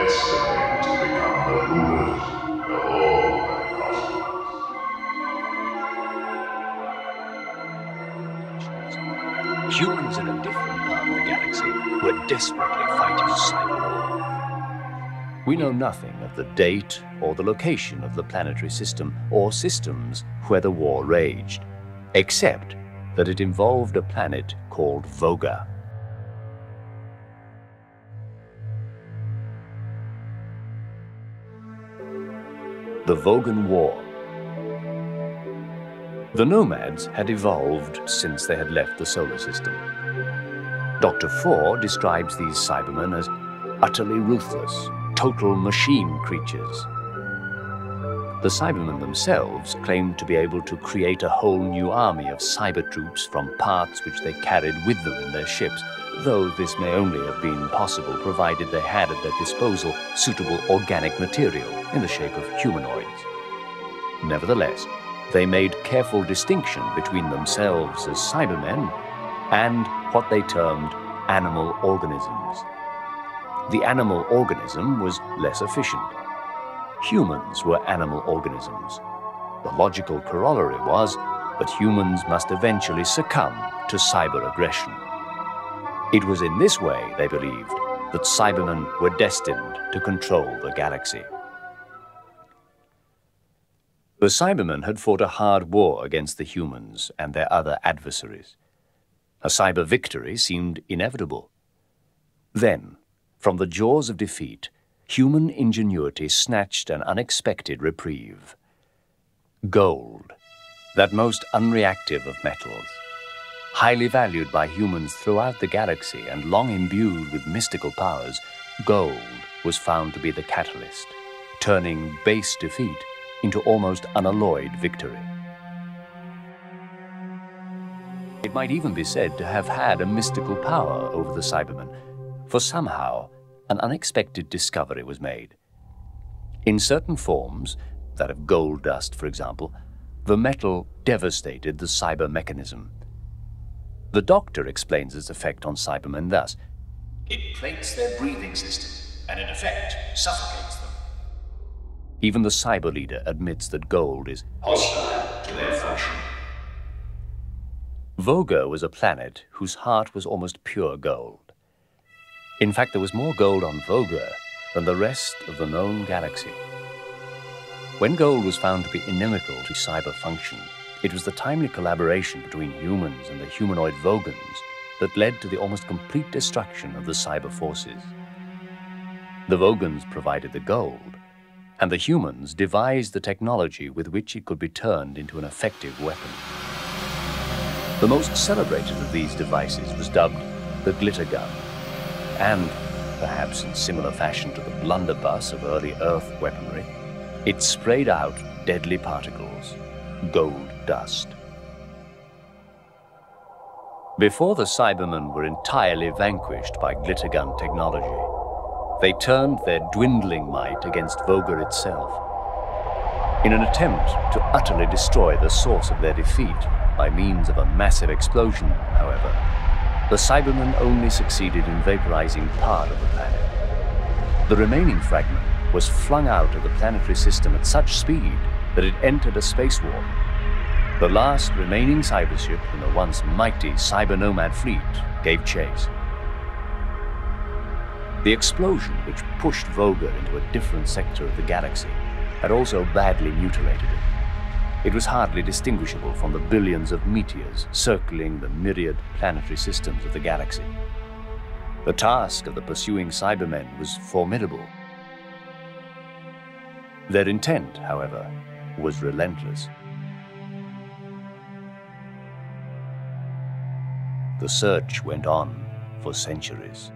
destined to become the rulers of all the cosmos. Humans in a different part of the galaxy were desperately fighting cyber war. We know nothing of the date or the location of the planetary system or systems where the war raged, except that it involved a planet called Voga. The Vogan War. The nomads had evolved since they had left the solar system. Dr. Four describes these Cybermen as utterly ruthless, total machine creatures. The Cybermen themselves claimed to be able to create a whole new army of cyber troops from parts which they carried with them in their ships, though this may only have been possible provided they had at their disposal suitable organic material in the shape of humanoids. Nevertheless, they made careful distinction between themselves as Cybermen and what they termed animal organisms. The animal organism was less efficient. Humans were animal organisms. The logical corollary was that humans must eventually succumb to cyber aggression. It was in this way, they believed, that Cybermen were destined to control the galaxy. The Cybermen had fought a hard war against the humans and their other adversaries. A cyber victory seemed inevitable. Then, from the jaws of defeat, human ingenuity snatched an unexpected reprieve. Gold, that most unreactive of metals, highly valued by humans throughout the galaxy and long imbued with mystical powers, gold was found to be the catalyst, turning base defeat into almost unalloyed victory. It might even be said to have had a mystical power over the Cybermen, for somehow an unexpected discovery was made. In certain forms, that of gold dust, for example, the metal devastated the cyber mechanism. The Doctor explains its effect on Cybermen thus: it plates their breathing system and in effect suffocates them. Even the cyber leader admits that gold is hostile to their function. Voga was a planet whose heart was almost pure gold. In fact, there was more gold on Voga than the rest of the known galaxy. When gold was found to be inimical to cyber function, it was the timely collaboration between humans and the humanoid Vogans that led to the almost complete destruction of the cyber forces. The Vogans provided the gold, and the humans devised the technology with which it could be turned into an effective weapon. The most celebrated of these devices was dubbed the glitter gun, and, perhaps in similar fashion to the blunderbuss of early Earth weaponry, it sprayed out deadly particles, gold dust. Before the Cybermen were entirely vanquished by glitter gun technology, they turned their dwindling might against Voga itself. In an attempt to utterly destroy the source of their defeat by means of a massive explosion, however, the Cybermen only succeeded in vaporizing part of the planet. The remaining fragment was flung out of the planetary system at such speed that it entered a space warp. The last remaining cybership in the once mighty cyber nomad fleet gave chase. The explosion, which pushed Voga into a different sector of the galaxy, had also badly mutilated it. It was hardly distinguishable from the billions of meteors circling the myriad planetary systems of the galaxy. The task of the pursuing Cybermen was formidable. Their intent, however, was relentless. The search went on for centuries.